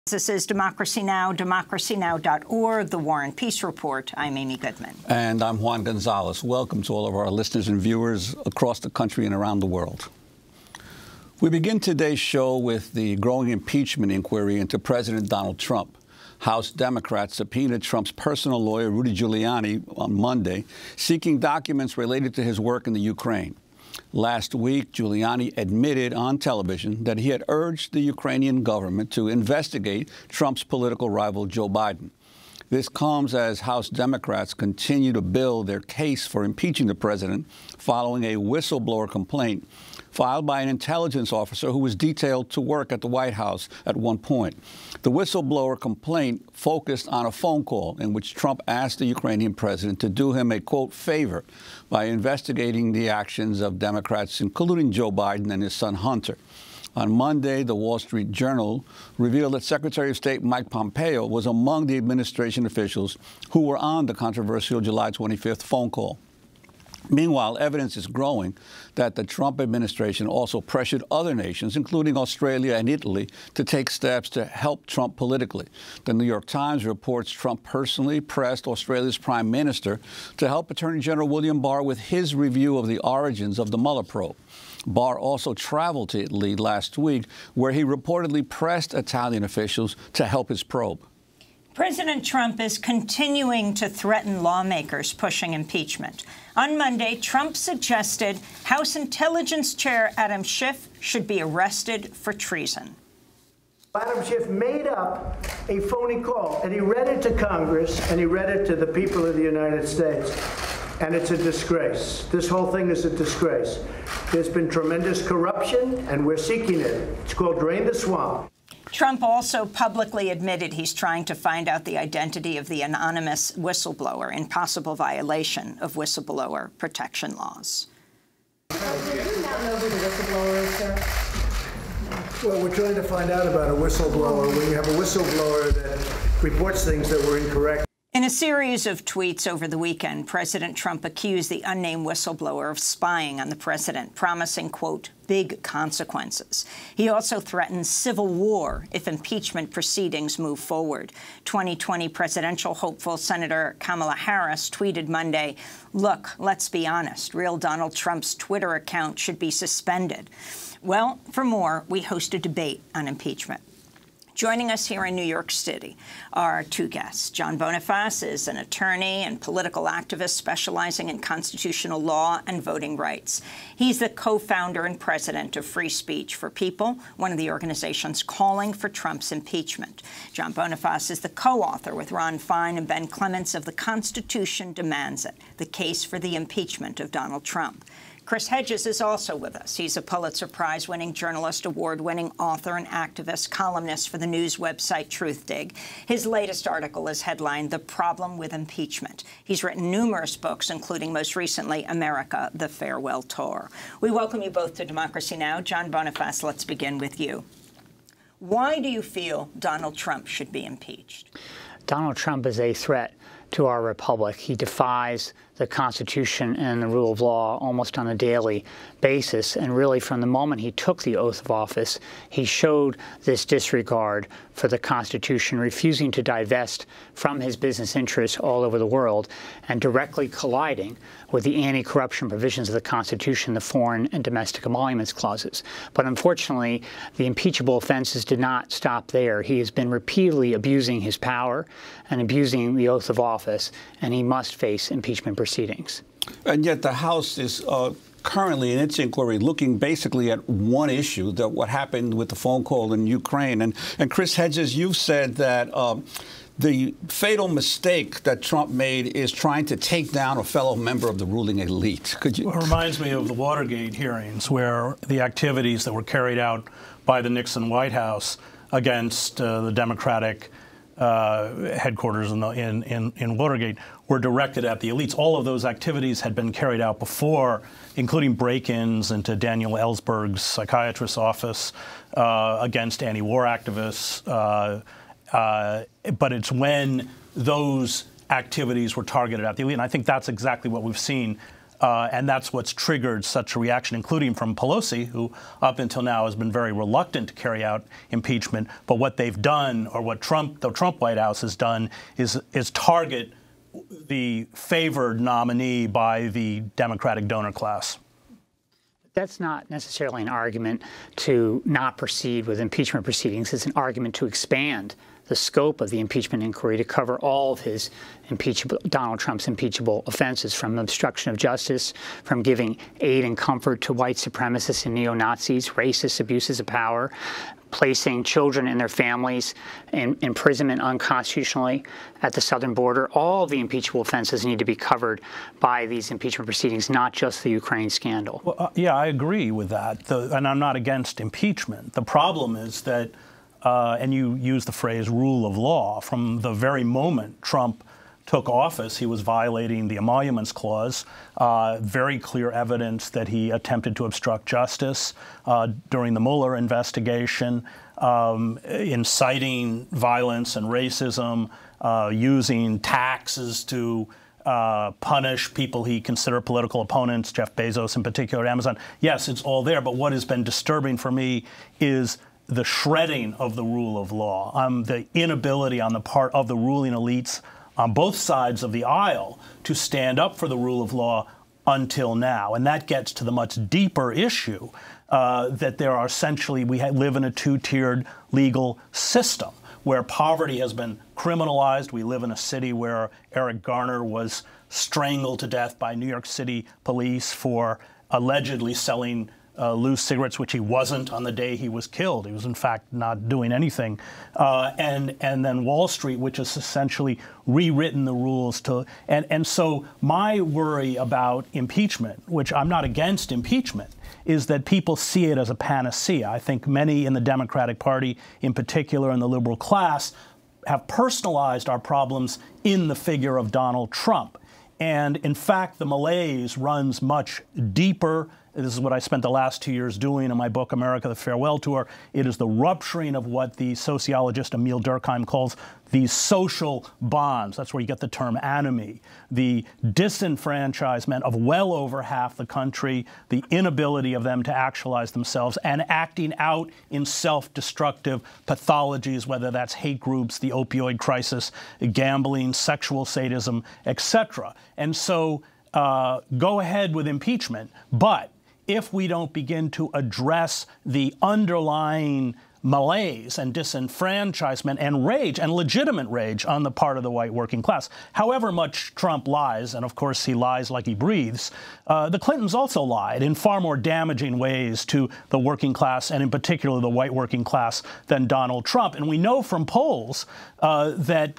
This is Democracy Now!, democracynow.org, The War and Peace Report. I'm Amy Goodman. And I'm Juan Gonzalez. Welcome to all of our listeners and viewers across the country and around the world. We begin today's show with the growing impeachment inquiry into President Donald Trump. House Democrats subpoenaed Trump's personal lawyer, Rudy Giuliani, on Monday, seeking documents related to his work in the Ukraine. Last week, Giuliani admitted on television that he had urged the Ukrainian government to investigate Trump's political rival, Joe Biden. This comes as House Democrats continue to build their case for impeaching the president following a whistleblower complaint filed by an intelligence officer who was detailed to work at the White House at one point. The whistleblower complaint focused on a phone call in which Trump asked the Ukrainian president to do him a, quote, favor by investigating the actions of Democrats, including Joe Biden and his son Hunter. On Monday, the Wall Street Journal revealed that Secretary of State Mike Pompeo was among the administration officials who were on the controversial July 25th phone call. Meanwhile, evidence is growing that the Trump administration also pressured other nations, including Australia and Italy, to take steps to help Trump politically. The New York Times reports Trump personally pressed Australia's Prime Minister to help Attorney General William Barr with his review of the origins of the Mueller probe. Barr also traveled to Italy last week, where he reportedly pressed Italian officials to help his probe. President Trump is continuing to threaten lawmakers pushing impeachment. On Monday, Trump suggested House Intelligence Chair Adam Schiff should be arrested for treason. Adam Schiff made up a phony call, and he read it to Congress, and he read it to the people of the United States. And it's a disgrace. This whole thing is a disgrace. There's been tremendous corruption, and we're seeking it. It's called Drain the Swamp. Trump also publicly admitted he's trying to find out the identity of the anonymous whistleblower in possible violation of whistleblower protection laws. Do you now know who the whistleblower is, sir? Well, we're trying to find out about a whistleblower when you have a whistleblower that reports things that were incorrect. In a series of tweets over the weekend, President Trump accused the unnamed whistleblower of spying on the president, promising, quote, big consequences. He also threatened civil war if impeachment proceedings move forward. 2020 presidential hopeful Senator Kamala Harris tweeted Monday, look, let's be honest, real Donald Trump's Twitter account should be suspended. Well, for more, we host a debate on impeachment. Joining us here in New York City are two guests. John Bonifaz is an attorney and political activist specializing in constitutional law and voting rights. He's the co-founder and president of Free Speech for People, one of the organizations calling for Trump's impeachment. John Bonifaz is the co-author with Ron Fine and Ben Clements of The Constitution Demands It, the case for the impeachment of Donald Trump. Chris Hedges is also with us. He's a Pulitzer Prize-winning journalist, award-winning author and activist, columnist for the news website Truthdig. His latest article is headlined, The Problem with Impeachment. He's written numerous books, including most recently, America, The Farewell Tour. We welcome you both to Democracy Now! John Bonifaz, let's begin with you. Why do you feel Donald Trump should be impeached? Donald Trump is a threat to our republic. He defies the Constitution and the rule of law almost on a daily basis. And really, from the moment he took the oath of office, he showed this disregard for the Constitution, refusing to divest from his business interests all over the world and directly colliding with the anti-corruption provisions of the Constitution, the foreign and domestic emoluments clauses. But unfortunately, the impeachable offenses did not stop there. He has been repeatedly abusing his power and abusing the oath of office, and he must face impeachment proceedings. And yet the House is currently in its inquiry looking basically at one issue, that what happened with the phone call in Ukraine. And Chris Hedges, you've said that the fatal mistake that Trump made is trying to take down a fellow member of the ruling elite. Could you? Well, it reminds me of the Watergate hearings, where the activities that were carried out by the Nixon White House against the Democratic headquarters in Watergate were directed at the elites. All of those activities had been carried out before, including break-ins into Daniel Ellsberg's psychiatrist's office against anti-war activists. But it's when those activities were targeted at the elite. And I think that's exactly what we've seen And that's what's triggered such a reaction, including from Pelosi, who up until now has been very reluctant to carry out impeachment. But what they've done, or what the Trump White House has done, is target the favored nominee by the Democratic donor class. That's not necessarily an argument to not proceed with impeachment proceedings. It's an argument to expand the scope of the impeachment inquiry to cover all of his Donald Trump's impeachable offenses, from obstruction of justice, from giving aid and comfort to white supremacists and neo-Nazis, racist abuses of power, placing children and their families in imprisonment unconstitutionally at the southern border. All of the impeachable offenses need to be covered by these impeachment proceedings, not just the Ukraine scandal. Well, yeah, I agree with that. And I'm not against impeachment. The problem is that, and you use the phrase rule of law, from the very moment Trump took office, he was violating the Emoluments Clause. Very clear evidence that he attempted to obstruct justice during the Mueller investigation, inciting violence and racism, using taxes to punish people he considered political opponents, Jeff Bezos in particular, Amazon. Yes, it's all there, but what has been disturbing for me is the shredding of the rule of law, the inability on the part of the ruling elites on both sides of the aisle to stand up for the rule of law until now. And that gets to the much deeper issue that there are essentially, we live in a two-tiered legal system where poverty has been criminalized. We live in a city where Eric Garner was strangled to death by New York City police for allegedly selling loose cigarettes, which he wasn't on the day he was killed. He was, in fact, not doing anything. And then Wall Street, which has essentially rewritten the rules to. And so my worry about impeachment, which I'm not against impeachment, is that people see it as a panacea. I think many in the Democratic Party, in particular in the liberal class, have personalized our problems in the figure of Donald Trump. And in fact, the malaise runs much deeper. This is what I spent the last 2 years doing in my book, America, the Farewell Tour. It is the rupturing of what the sociologist Emil Durkheim calls these social bonds. That's where you get the term anomie. The disenfranchisement of well over half the country, the inability of them to actualize themselves, and acting out in self-destructive pathologies, whether that's hate groups, the opioid crisis, gambling, sexual sadism, etc. And so go ahead with impeachment, but if we don't begin to address the underlying malaise and disenfranchisement and rage, and legitimate rage, on the part of the white working class, however much Trump lies, and of course he lies like he breathes, the Clintons also lied in far more damaging ways to the working class, and in particular the white working class, than Donald Trump. And we know from polls that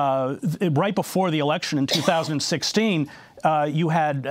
right before the election in 2016, you had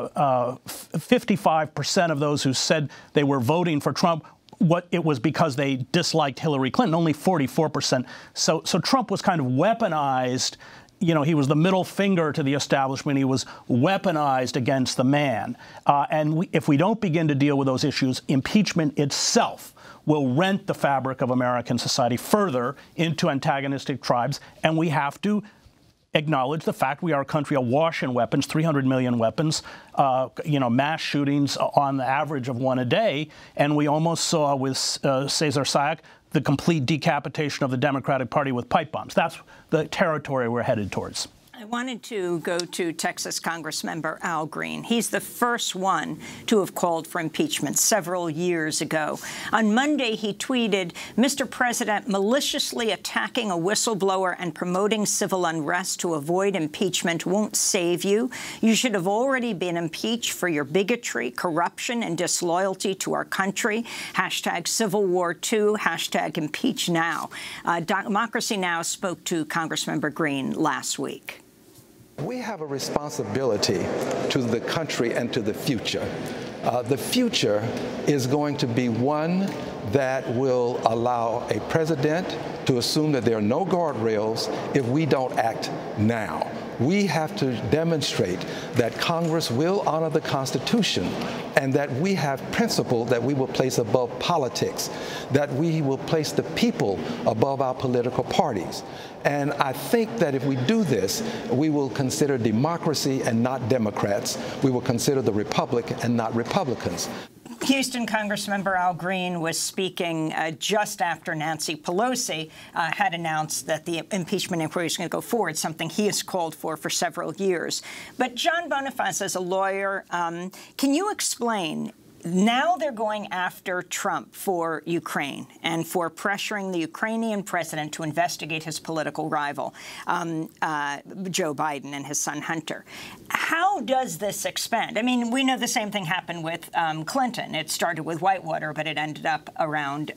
55% of those who said they were voting for Trump. It was because they disliked Hillary Clinton, only 44%. So Trump was kind of weaponized. You know, he was the middle finger to the establishment. He was weaponized against the man. And if we don't begin to deal with those issues, impeachment itself will rent the fabric of American society further into antagonistic tribes, and we have to acknowledge the fact we are a country awash in weapons, 300 million weapons, mass shootings on the average of one a day, and we almost saw with Cesar Sayoc the complete decapitation of the Democratic Party with pipe bombs. That's the territory we're headed towards. I wanted to go to Texas Congressmember Al Green. He's the first one to have called for impeachment several years ago. On Monday, he tweeted, "Mr. President, maliciously attacking a whistleblower and promoting civil unrest to avoid impeachment won't save you. You should have already been impeached for your bigotry, corruption, and disloyalty to our country. Hashtag Civil War II, hashtag impeach now." Democracy Now! Spoke to Congressmember Green last week. We have a responsibility to the country and to the future. The future is going to be one that will allow a president to assume that there are no guardrails if we don't act now. we have to demonstrate that Congress will honor the Constitution and that we have principle that we will place above politics, that we will place the people above our political parties. And I think that if we do this, we will consider democracy and not Democrats. We will consider the Republic and not Republicans. Houston Congressmember Al Green was speaking just after Nancy Pelosi had announced that the impeachment inquiry is going to go forward, something he has called for several years. But John Boniface, as a lawyer, can you explain, now they're going after Trump for Ukraine and for pressuring the Ukrainian president to investigate his political rival, Joe Biden, and his son Hunter. How does this expand? I mean, we know the same thing happened with Clinton. It started with Whitewater, but it ended up around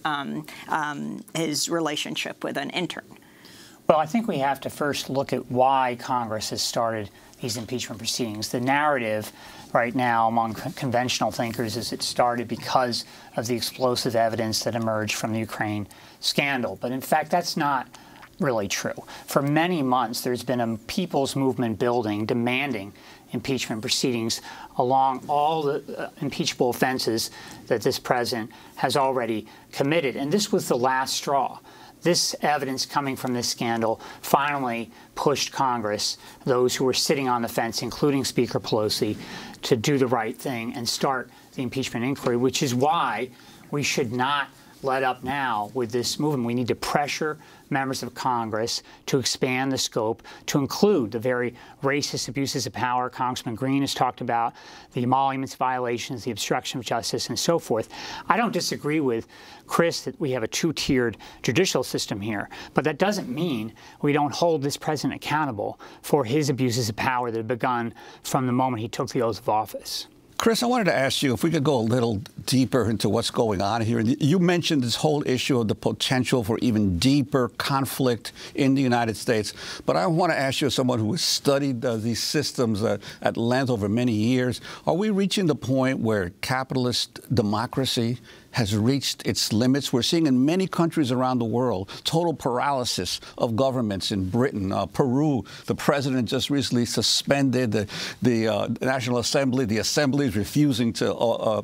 his relationship with an intern. Well, I think we have to first look at why Congress has started these impeachment proceedings. The narrative right now among conventional thinkers is it started because of the explosive evidence that emerged from the Ukraine scandal. But in fact, that's not really true. For many months, there's been a people's movement building demanding impeachment proceedings along all the impeachable offenses that this president has already committed. And this was the last straw. This evidence coming from this scandal finally pushed Congress, those who were sitting on the fence, including Speaker Pelosi, to do the right thing and start the impeachment inquiry, which is why we should not let up now with this movement. We need to pressure members of Congress to expand the scope to include the very racist abuses of power Congressman Green has talked about, the emoluments violations, the obstruction of justice, and so forth. I don't disagree with Chris that we have a two-tiered judicial system here, but that doesn't mean we don't hold this president accountable for his abuses of power that have begun from the moment he took the oath of office. Chris, I wanted to ask you if we could go a little deeper into what's going on here. You mentioned this whole issue of the potential for even deeper conflict in the United States. But I want to ask you, as someone who has studied these systems at length over many years, are we reaching the point where capitalist democracy has reached its limits? We're seeing in many countries around the world total paralysis of governments. In Britain, Peru, the president just recently suspended the National Assembly. The Assembly is refusing to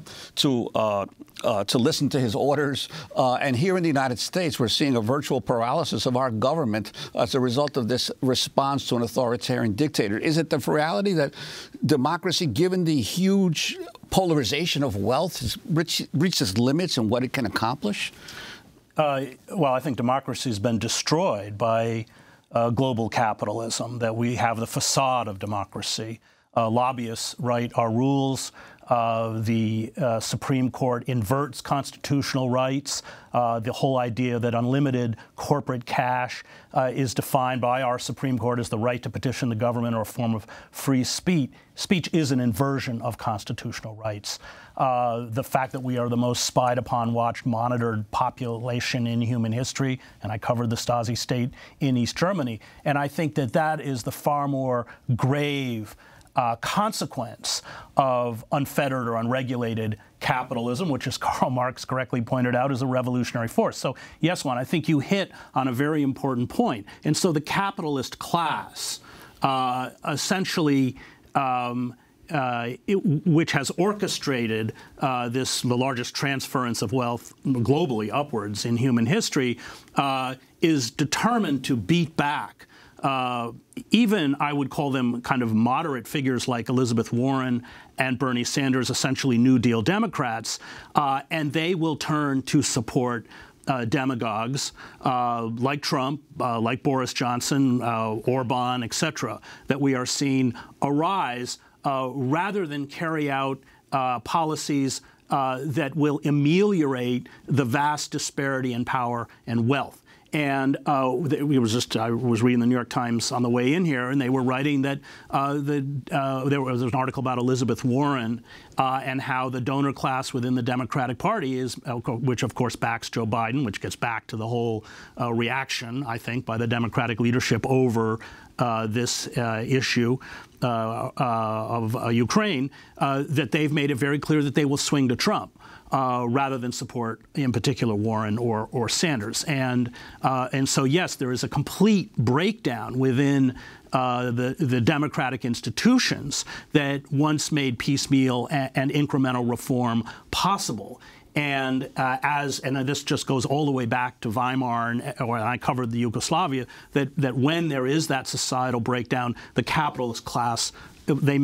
listen to his orders. And here in the United States, we're seeing a virtual paralysis of our government as a result of this response to an authoritarian dictator. Is it the reality that democracy, given the huge polarization of wealth, has reached its limits and what it can accomplish? Well, I think democracy has been destroyed by global capitalism, that we have the facade of democracy. Lobbyists write our rules. The Supreme Court inverts constitutional rights. The whole idea that unlimited corporate cash is defined by our Supreme Court as the right to petition the government or a form of free speech. Speech is an inversion of constitutional rights. The fact that we are the most spied upon, watched, monitored population in human history, and I covered the Stasi state in East Germany, and I think that that is the far more grave consequence of unfettered or unregulated capitalism, which, as Karl Marx correctly pointed out, is a revolutionary force. So, yes, Juan, I think you hit on a very important point. And so the capitalist class essentially which has orchestrated the largest transference of wealth globally upwards in human history, is determined to beat back even, I would call them kind of moderate figures like Elizabeth Warren and Bernie Sanders, essentially New Deal Democrats, and they will turn to support demagogues like Trump, like Boris Johnson, Orban, et cetera, that we are seeing arise rather than carry out policies that will ameliorate the vast disparity in power and wealth. And I was reading the New York Times on the way in here, and they were writing that there was an article about Elizabeth Warren and how the donor class within the Democratic Party is, which of course backs Joe Biden, which gets back to the whole reaction, I think, by the Democratic leadership over this issue Ukraine, that they've made it very clear that they will swing to Trump rather than support, in particular, Warren or Sanders. And so, yes, there is a complete breakdown within the democratic institutions that once made piecemeal and incremental reform possible. And and this just goes all the way back to Weimar, and I covered the Yugoslavia, that when there is that societal breakdown, the capitalist class, they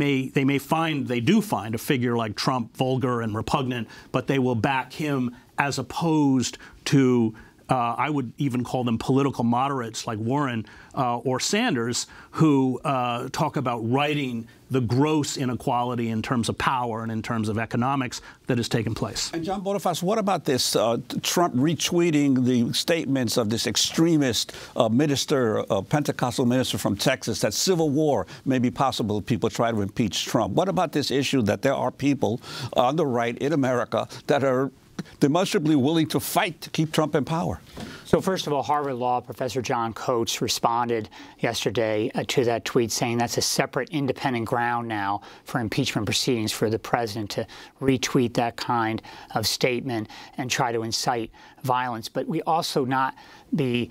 do find a figure like Trump vulgar and repugnant, but they will back him as opposed to I would even call them political moderates like Warren or Sanders, who talk about righting the gross inequality in terms of power and in terms of economics that has taken place. And John Bonifaz, what about this Trump retweeting the statements of this extremist minister, Pentecostal minister from Texas, that civil war may be possible if people try to impeach Trump? What about this issue that there are people on the right in America that are demonstrably willing to fight to keep Trump in power? So first of all, Harvard Law Professor John Coates responded yesterday to that tweet, saying that's a separate independent ground now for impeachment proceedings for the president to retweet that kind of statement and try to incite violence. But we also not be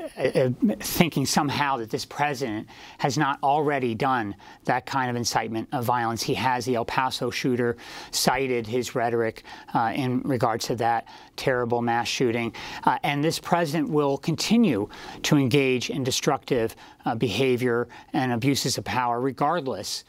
thinking somehow that this president has not already done that kind of incitement of violence. He has. The El Paso shooter cited his rhetoric in regards to that terrible mass shooting. And this president will continue to engage in destructive behavior and abuses of power regardless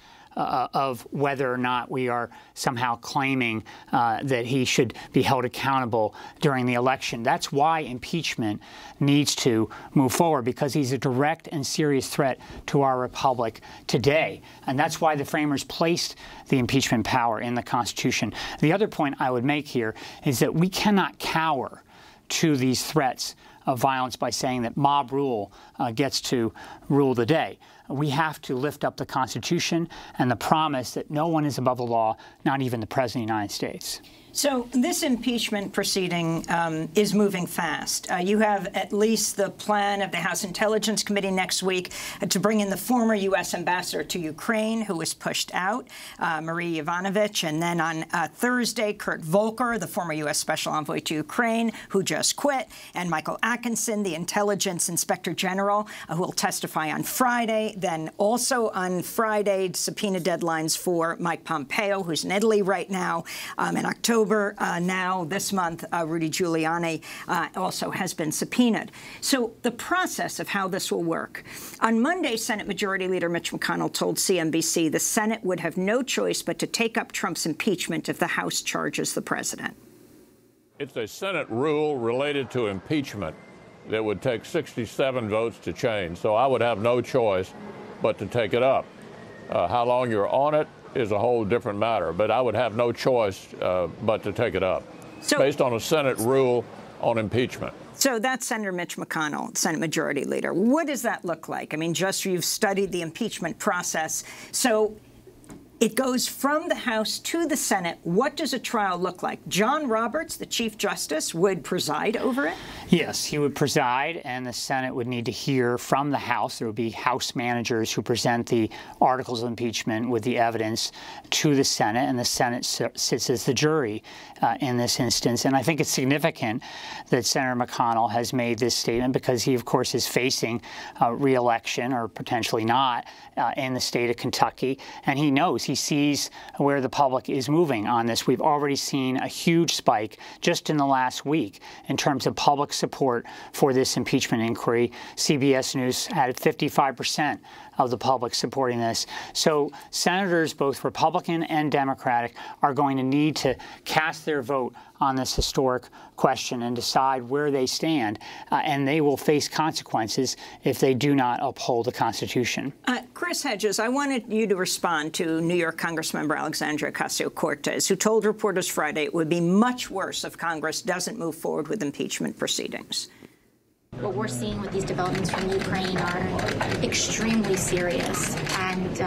of whether or not we are somehow claiming that he should be held accountable during the election. That's why impeachment needs to move forward, because he's a direct and serious threat to our republic today. And that's why the framers placed the impeachment power in the Constitution. The other point I would make here is that we cannot cower to these threats of violence by saying that mob rule gets to rule the day. We have to lift up the Constitution and the promise that no one is above the law, not even the President of the United States. So this impeachment proceeding is moving fast. You have at least the plan of the House Intelligence Committee next week to bring in the former U.S. ambassador to Ukraine, who was pushed out, Marie Yovanovitch. And then on Thursday, Kurt Volker, the former U.S. Special Envoy to Ukraine, who just quit, and Michael Atkinson, the Intelligence Inspector General, who will testify on Friday. Then also on Friday, subpoena deadlines for Mike Pompeo, who's in Italy right now. In October, now this month, Rudy Giuliani also has been subpoenaed. So the process of how this will work. On Monday, Senate Majority Leader Mitch McConnell told CNBC the Senate would have no choice but to take up Trump's impeachment if the House charges the president. It's a Senate rule related to impeachment that would take 67 votes to change. So I would have no choice but to take it up. How long you're on it is a whole different matter, but I would have no choice but to take it up, based on a Senate rule on impeachment. So that's Senator Mitch McConnell, Senate Majority Leader. What does that look like? I mean, just you've studied the impeachment process. So it goes from the House to the Senate. What does a trial look like? John Roberts, the Chief Justice, would preside over it? Yes, he would preside, and the Senate would need to hear from the House. There would be House managers who present the articles of impeachment with the evidence to the Senate, and the Senate sits as the jury in this instance. And I think it's significant that Senator McConnell has made this statement because he, of course, is facing re-election, or potentially not, in the state of Kentucky, and he knows. He sees where the public is moving on this. We've already seen a huge spike just in the last week in terms of public support for this impeachment inquiry. CBS News had 55% of the public supporting this. So senators, both Republican and Democratic, are going to need to cast their vote on this historic question and decide where they stand, and they will face consequences if they do not uphold the Constitution. Chris Hedges, I wanted you to respond to New York Congressmember Alexandria Ocasio-Cortez, who told reporters Friday it would be much worse if Congress doesn't move forward with impeachment proceedings. What we're seeing with these developments from Ukraine are extremely serious, and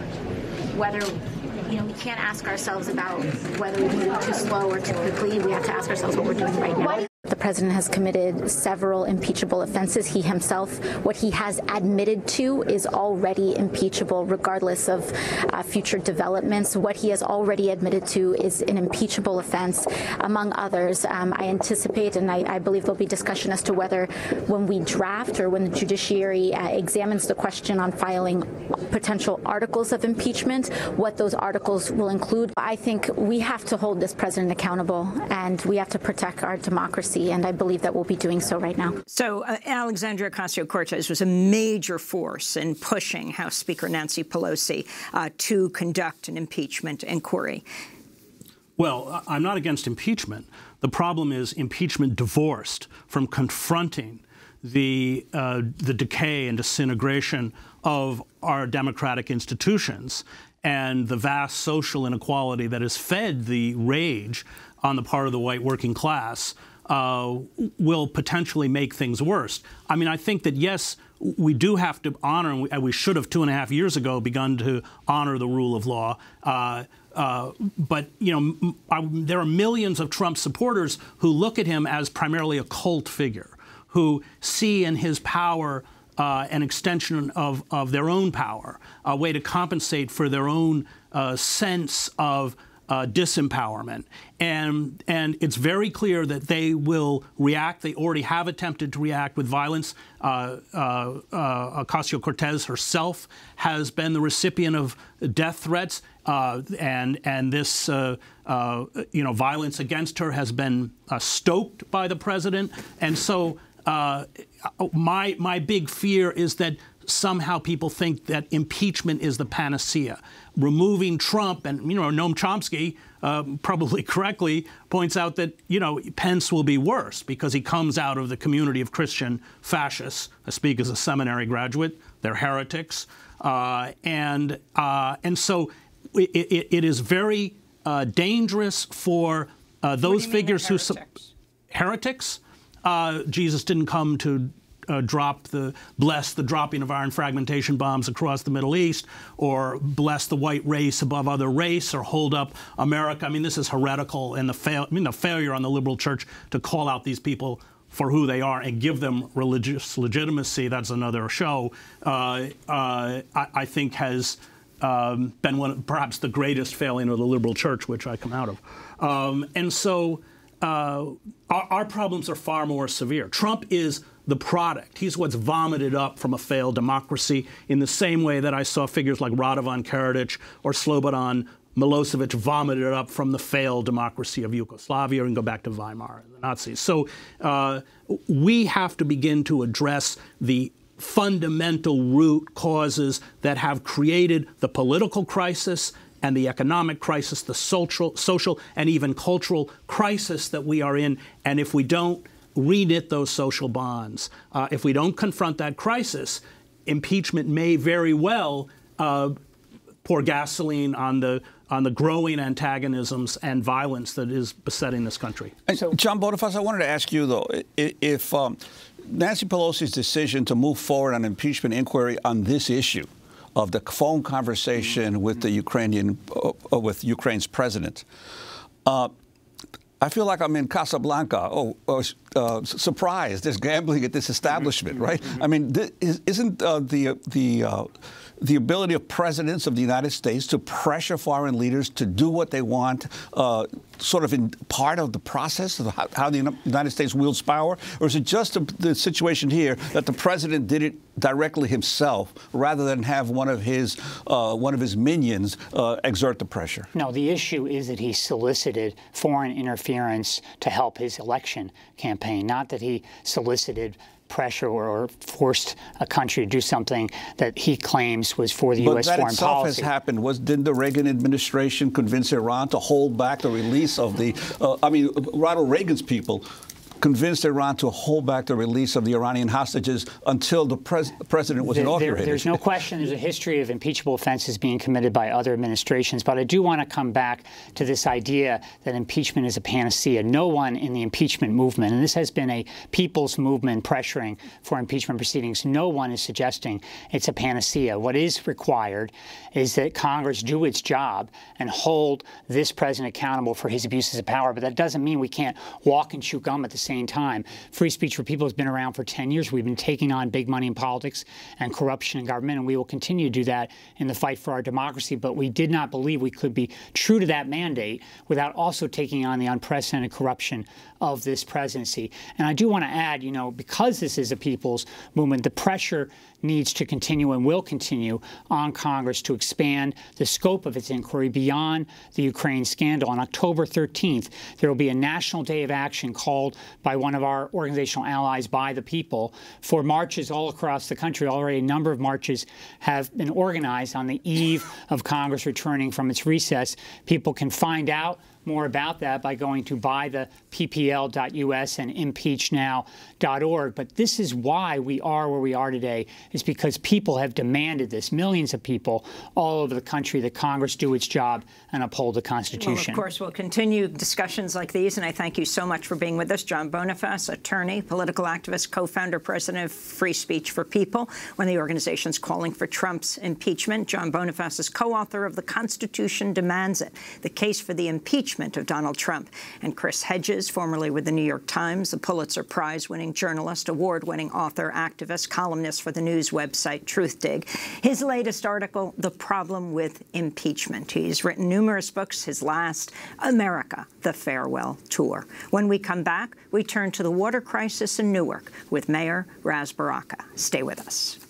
whether we can't ask ourselves about whether we move too slow or too quickly. We have to ask ourselves what we're doing right now. The president has committed several impeachable offenses. He himself, what he has admitted to is already impeachable, regardless of future developments. What he has already admitted to is an impeachable offense, among others. I anticipate, and I believe there'll be discussion as to whether when we draft or when the judiciary examines the question on filing potential articles of impeachment, what those articles will include. I think we have to hold this president accountable, and we have to protect our democracy, and I believe that we'll be doing so right now. So Alexandria Ocasio-Cortez was a major force in pushing House Speaker Nancy Pelosi to conduct an impeachment inquiry. Well, I'm not against impeachment. The problem is impeachment divorced from confronting the decay and disintegration of our democratic institutions and the vast social inequality that has fed the rage on the part of the white working class will potentially make things worse. I mean, I think that, yes, we do have to honor, and we should have 2.5 years ago begun to honor the rule of law. But, you know, there are millions of Trump supporters who look at him as primarily a cult figure, who see in his power an extension of their own power, a way to compensate for their own sense of disempowerment. And it's very clear that they will react. They already have attempted to react with violence. Ocasio-Cortez herself has been the recipient of death threats, and this violence against her has been stoked by the president. And so my big fear is that somehow people think that impeachment is the panacea. Removing Trump, and, you know, Noam Chomsky probably correctly points out that, you know, Pence will be worse because he comes out of the community of Christian fascists. I speak as a seminary graduate. They're heretics. And so it is very dangerous for those figures who... Heretics? Jesus didn't come to bless the dropping of iron fragmentation bombs across the Middle East, or bless the white race above other race, or hold up America. I mean, this is heretical, and the failure on the liberal church to call out these people for who they are and give them religious legitimacy, that's another show, I think has been perhaps the greatest failing of the liberal church, which I come out of. And so our problems are far more severe. Trump is the product. He's what's vomited up from a failed democracy, in the same way that I saw figures like Radovan Karadzic or Slobodan Milosevic vomited up from the failed democracy of Yugoslavia, and go back to Weimar and the Nazis. So we have to begin to address the fundamental root causes that have created the political crisis and the economic crisis, the social and even cultural crisis that we are in. And if we don't reknit those social bonds, if we don't confront that crisis, impeachment may very well pour gasoline on the growing antagonisms and violence that is besetting this country. And so, John Boniface, I wanted to ask you, though, if Nancy Pelosi's decision to move forward on impeachment inquiry on this issue of the phone conversation with the Ukraine's president, I feel like I'm in Casablanca. Surprise! There's gambling at this establishment, right? I mean, isn't the ability of presidents of the United States to pressure foreign leaders to do what they want sort of in part of the process of how the United States wields power? Or is it just the situation here that the president did it directly himself rather than have one of his minions exert the pressure? No, the issue is that he solicited foreign interference to help his election campaign, not that he solicited pressure or forced a country to do something that he claims was for the U.S. foreign policy. But that itself has happened. Didn't the Reagan administration convince Iran to hold back the release of the, Ronald Reagan's people convinced Iran to hold back the release of the Iranian hostages until the president was inaugurated. There's no question there's a history of impeachable offenses being committed by other administrations, but I do want to come back to this idea that impeachment is a panacea. No one in the impeachment movement, and this has been a people's movement pressuring for impeachment proceedings, no one is suggesting it's a panacea. What is required is that Congress do its job and hold this president accountable for his abuses of power, but that doesn't mean we can't walk and chew gum at the same time. Free Speech for People has been around for 10 years. We've been taking on big money in politics and corruption in government, and we will continue to do that in the fight for our democracy. But we did not believe we could be true to that mandate without also taking on the unprecedented corruption of this presidency. And I do want to add, you know, because this is a people's movement, the pressure needs to continue and will continue on Congress to expand the scope of its inquiry beyond the Ukraine scandal. On October 13th, there will be a national day of action called by one of our organizational allies, By the People, for marches all across the country. Already a number of marches have been organized on the eve of Congress returning from its recess. People can find out more about that by going to buytheppl.us and impeachnow.org. But this is why we are where we are today, is because people have demanded this, millions of people all over the country, that Congress do its job and uphold the Constitution. Well, of course, we'll continue discussions like these, and I thank you so much for being with us. John Boniface, attorney, political activist, co-founder, president of Free Speech for People, one of the organizations calling for Trump's impeachment. John Boniface is co-author of The Constitution Demands It, the case for the impeachment of Donald Trump. And Chris Hedges, formerly with the New York Times, the Pulitzer Prize-winning journalist, award-winning author, activist, columnist for the news website Truthdig. His latest article, The Problem with Impeachment. He's written numerous books, his last, America, The Farewell Tour. When we come back, we turn to the water crisis in Newark with Mayor Ras Baraka. Stay with us.